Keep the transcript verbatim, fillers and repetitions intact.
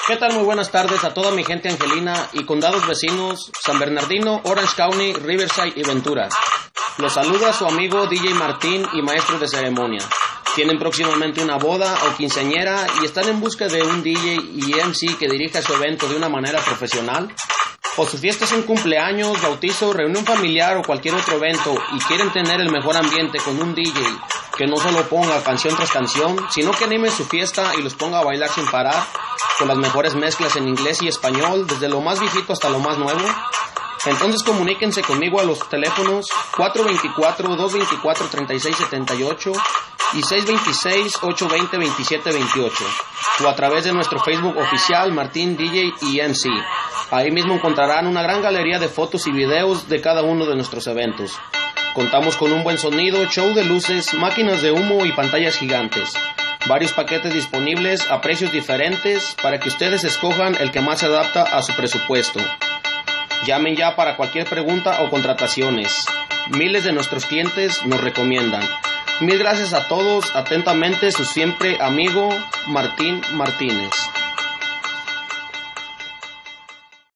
¿Qué tal? Muy buenas tardes a toda mi gente angelina y condados vecinos, San Bernardino, Orange County, Riverside y Ventura. Los saluda su amigo D J Martín y maestro de ceremonia. Tienen próximamente una boda o quinceañera y están en busca de un D J y M C que dirija su evento de una manera profesional. O su fiesta es un cumpleaños, bautizo, reunión familiar o cualquier otro evento y quieren tener el mejor ambiente con un D J que no solo ponga canción tras canción, sino que anime su fiesta y los ponga a bailar sin parar, con las mejores mezclas en inglés y español, desde lo más viejito hasta lo más nuevo. Entonces comuníquense conmigo a los teléfonos cuatro dos cuatro, dos dos cuatro, tres seis siete ocho y seis dos seis, ocho dos cero, dos siete dos ocho, o a través de nuestro Facebook oficial Martín D J y M C. Ahí mismo encontrarán una gran galería de fotos y videos de cada uno de nuestros eventos. Contamos con un buen sonido, show de luces, máquinas de humo y pantallas gigantes. Varios paquetes disponibles a precios diferentes para que ustedes escojan el que más se adapta a su presupuesto. Llamen ya para cualquier pregunta o contrataciones. Miles de nuestros clientes nos recomiendan. Mil gracias a todos. Atentamente, su siempre amigo Martín Martínez.